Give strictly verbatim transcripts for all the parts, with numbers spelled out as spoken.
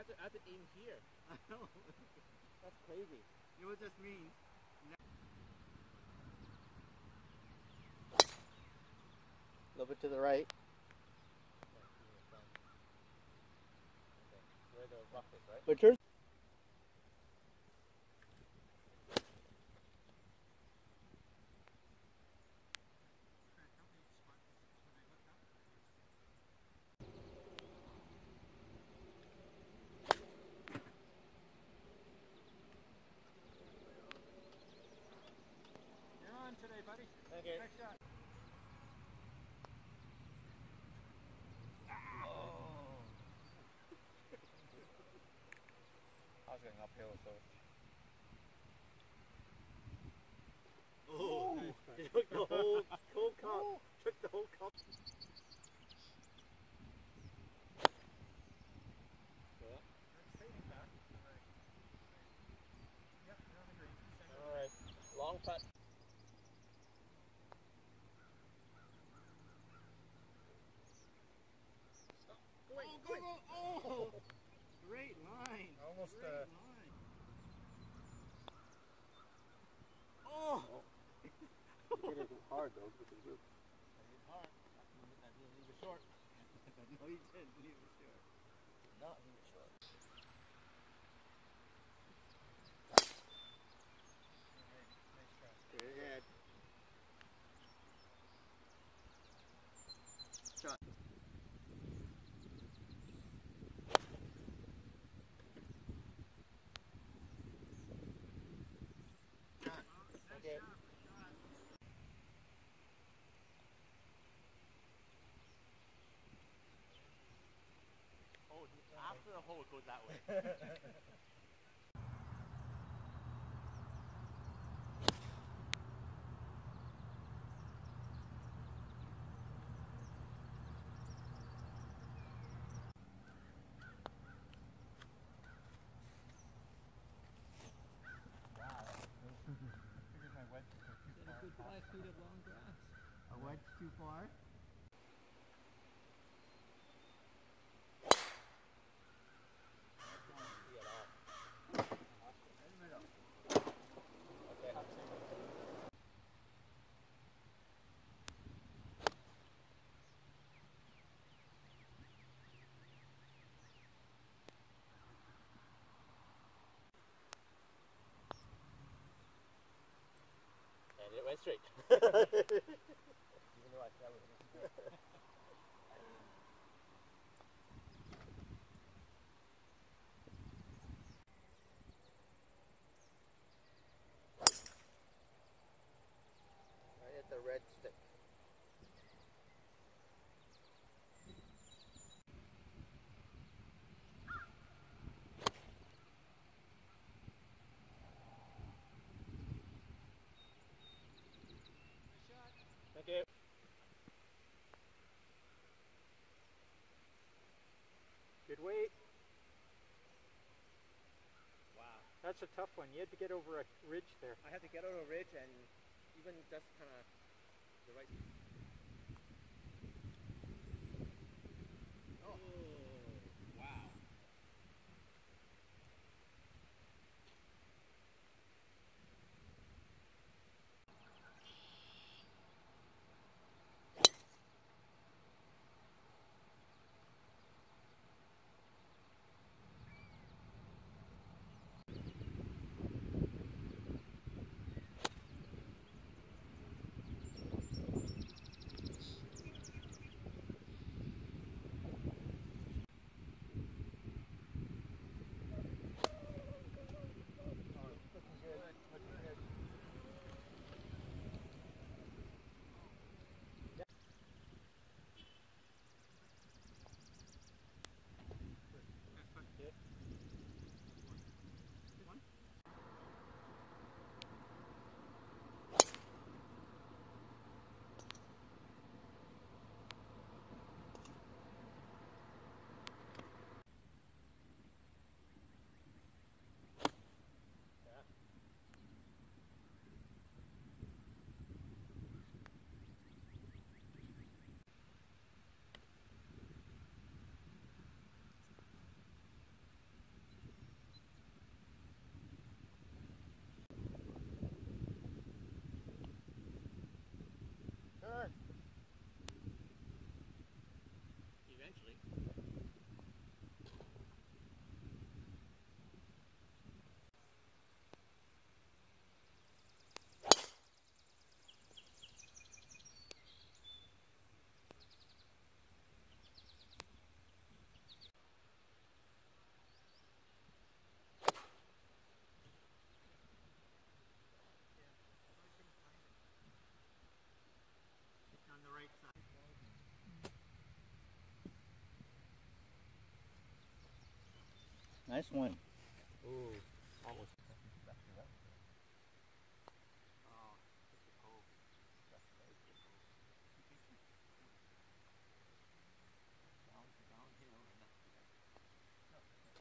have to, I have to aim here. I know. That's crazy. You know what this means? A little bit to the right. Where the rough is, right? But turn. You're on today, buddy. Okay. Next shot. I was going uphill, so. Oh, Nice. he took the whole, whole cup. Took the whole cup. All right, long putt. Go, go, go! Oh! Great line. Almost. Great Uh, line. Oh! You hit it hard though, which is good. I hit hard. I didn't leave it short. No, you didn't leave it short. Not leave it short. Good head. Shot. Okay. Oh, after the hole it goes that way. Five feet of long grass. A wedge too far? And it went straight. Even though I fell it. Right at the red stick. Thank you. Good weight. Wow. That's a tough one. You had to get over a ridge there. I had to get over a ridge and even just kind of the right. Oh. Wow. eventually. On the right side. Nice one. Ooh, almost. Oh, it's a hole. That's amazing. Down, downhill and that's the end. No,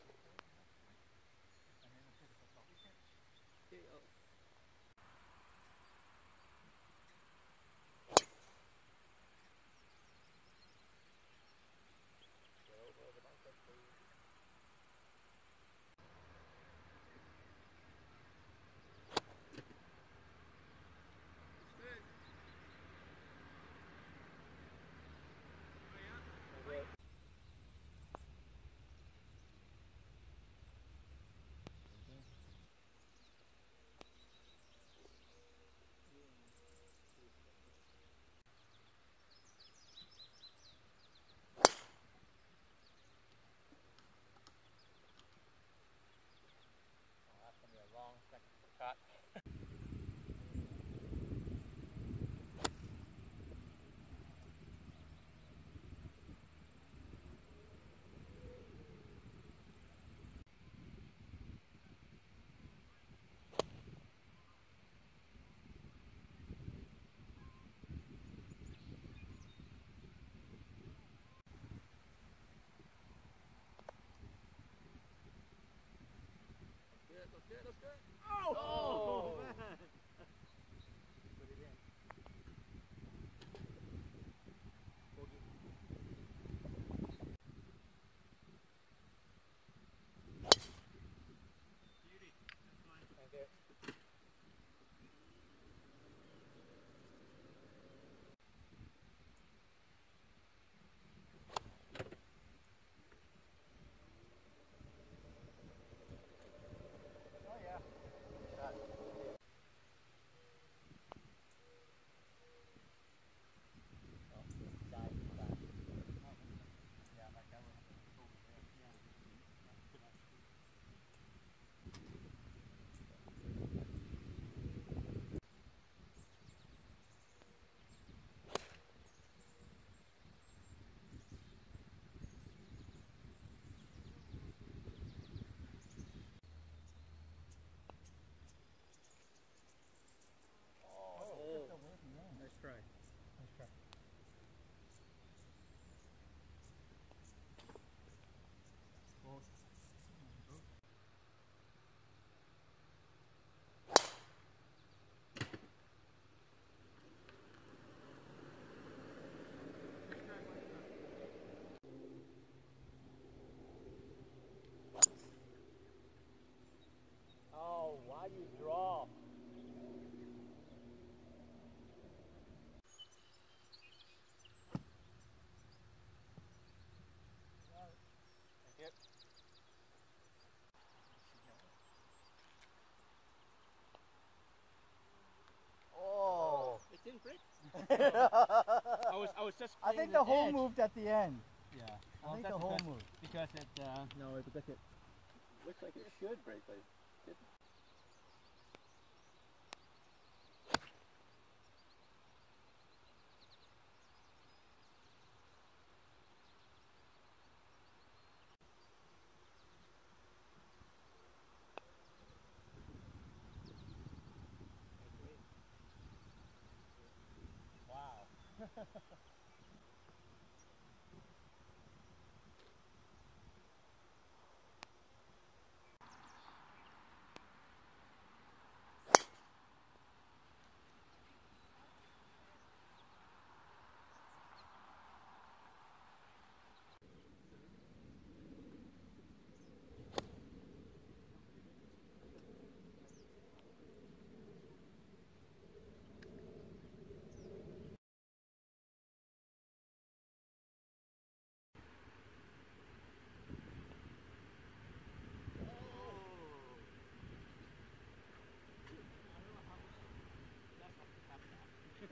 and then it's a top wicket. Okay, oh. Long second shot. Good, that's good, that's good. Oh! Oh, man. Put it in. Bogey. Beauty. That's fine. Thank you. Oh yeah. Shot. Oh, side to side. Yeah, like that one over there. Yeah. Good night. Oh. Nice try. Nice try. Both. Oh, why you draw? Thank you. Oh. It didn't break. I I was, I was just. I think playing the hole edge. moved at the end. Yeah. I Well, think that's the hole because, moved. because it. Uh, no, because it looks like it should break, but it didn't. Wow.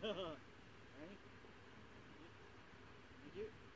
Ready? Thank you.